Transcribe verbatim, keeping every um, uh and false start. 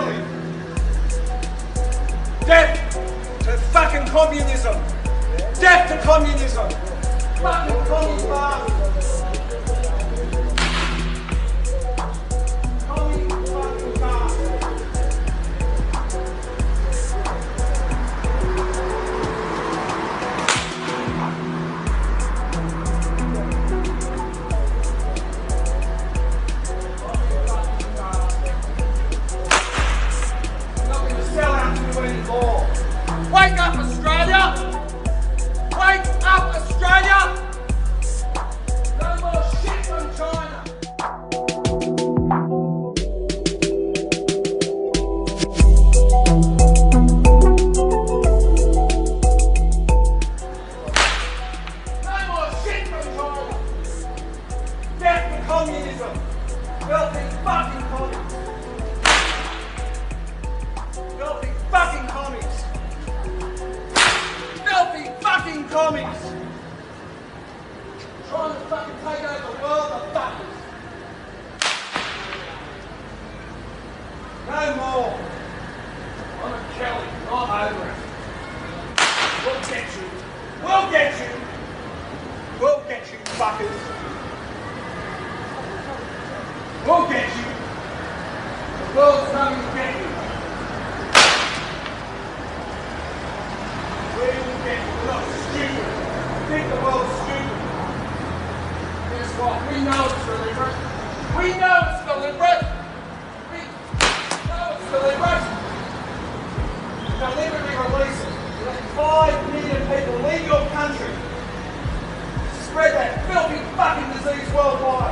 Kelly. Death to fucking communism. Death to communism. Fucking communist bastards. Communist fucking bastards. Nothing to sell out to anymore. Wake up, Australia! Wake up, Australia! No more shit from China! No more shit from China! Death to communism! Filthy fucking commies! Filthy fucking commies! Filthy fucking commies! Trying to fucking take over the world, the fuckers! No more! I'm a Kelly, I'm over it. We'll get you! We'll get you! We'll get you, fuckers! We'll get you! The world's coming to get you! We will get you. We're not stupid. We think the world's stupid. Guess what? We know it's deliberate. We know it's deliberate. We know it's deliberate. Deliberately release it. Let five million people leave your country. Spread that filthy fucking disease worldwide.